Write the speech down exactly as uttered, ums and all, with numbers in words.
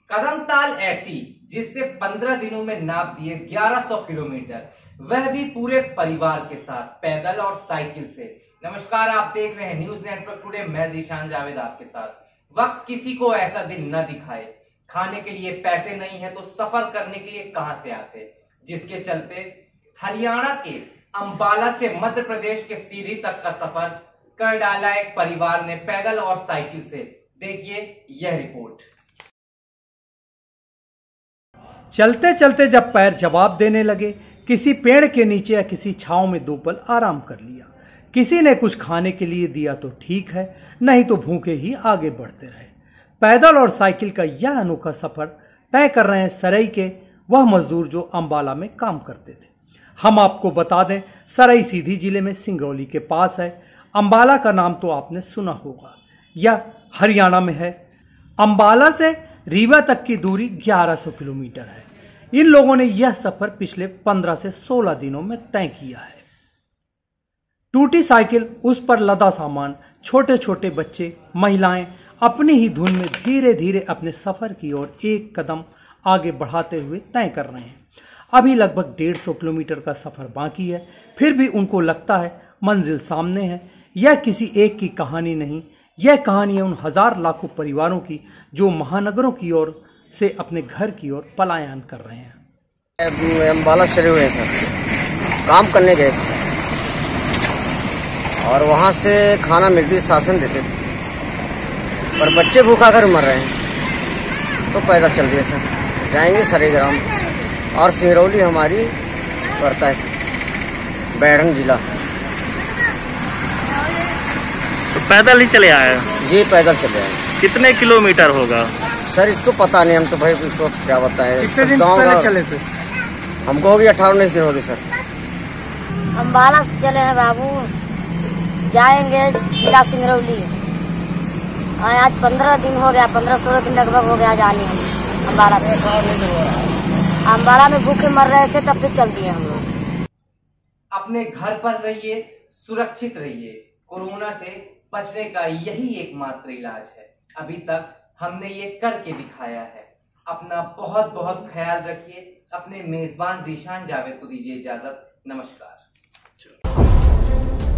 कदमताल ऐसी जिससे पंद्रह दिनों में नाप दिए ग्यारह सौ किलोमीटर, वह भी पूरे परिवार के साथ पैदल और साइकिल से। नमस्कार, आप देख रहे हैं न्यूज नेटवर्क टुडे। मैं जीशान जावेद आपके साथ। वक्त किसी को ऐसा दिन न दिखाए, खाने के लिए पैसे नहीं है तो सफर करने के लिए कहां से आते, जिसके चलते हरियाणा के अंबाला से मध्य प्रदेश के सीधी तक का सफर कर डाला एक परिवार ने पैदल और साइकिल से। देखिए यह रिपोर्ट। चलते चलते जब पैर जवाब देने लगे, किसी पेड़ के नीचे या किसी छांव में दो पल आराम कर लिया। किसी ने कुछ खाने के लिए दिया तो ठीक है, नहीं तो भूखे ही आगे बढ़ते रहे। पैदल और साइकिल का यह अनोखा सफर तय कर रहे हैं सरई के वह मजदूर जो अंबाला में काम करते थे। हम आपको बता दें, सरई सीधी जिले में सिंगरौली के पास है। अंबाला का नाम तो आपने सुना होगा, यह हरियाणा में है। अंबाला से रीवा तक की दूरी ग्यारह सौ किलोमीटर है। इन लोगों ने यह सफर पिछले पंद्रह से सोलह दिनों में तय किया है। टूटी साइकिल, उस पर लदा सामान, छोटे छोटे बच्चे, महिलाएं अपनी ही धुन में धीरे धीरे अपने सफर की ओर एक कदम आगे बढ़ाते हुए तय कर रहे हैं। अभी लगभग डेढ़ सौ किलोमीटर का सफर बाकी है, फिर भी उनको लगता है मंजिल सामने है। यह किसी एक की कहानी नहीं, यह कहानी है उन हजार लाखों परिवारों की जो महानगरों की ओर से अपने घर की ओर पलायन कर रहे हैं। अंबाला चले हुए थे, काम करने गए थे और वहां से खाना मिलती शासन देते थे, पर बच्चे भूखा कर मर रहे हैं तो पैदल चल दिए सर। जाएंगे सरे ग्राम और सिंगरौली हमारी पड़ता है सर, बैढ़न जिला। तो पैदल ही चले आए? जी पैदल चले आए। कितने किलोमीटर होगा सर? इसको पता नहीं, हम तो भाई इसको क्या बताएं। कितने दिन पहले चले थे? हमको होगी अठारह उन्नीस दिन हो गए सर। अंबाला से चले हैं बाबू, जाएंगे जिला सिंगरौली। आज पंद्रह दिन हो गया, पंद्रह सोलह दिन लगभग हो गया जाने हम अंबाला से। अंबाला में भूखे मर रहे थे तब भी चल दिए हम लोग। अपने घर पर रहिए, सुरक्षित रहिए। कोरोना से बचने का यही एकमात्र इलाज है। अभी तक हमने ये करके दिखाया है। अपना बहुत बहुत ख्याल रखिए। अपने मेजबान जीशान जावेद को दीजिए इजाजत। नमस्कार।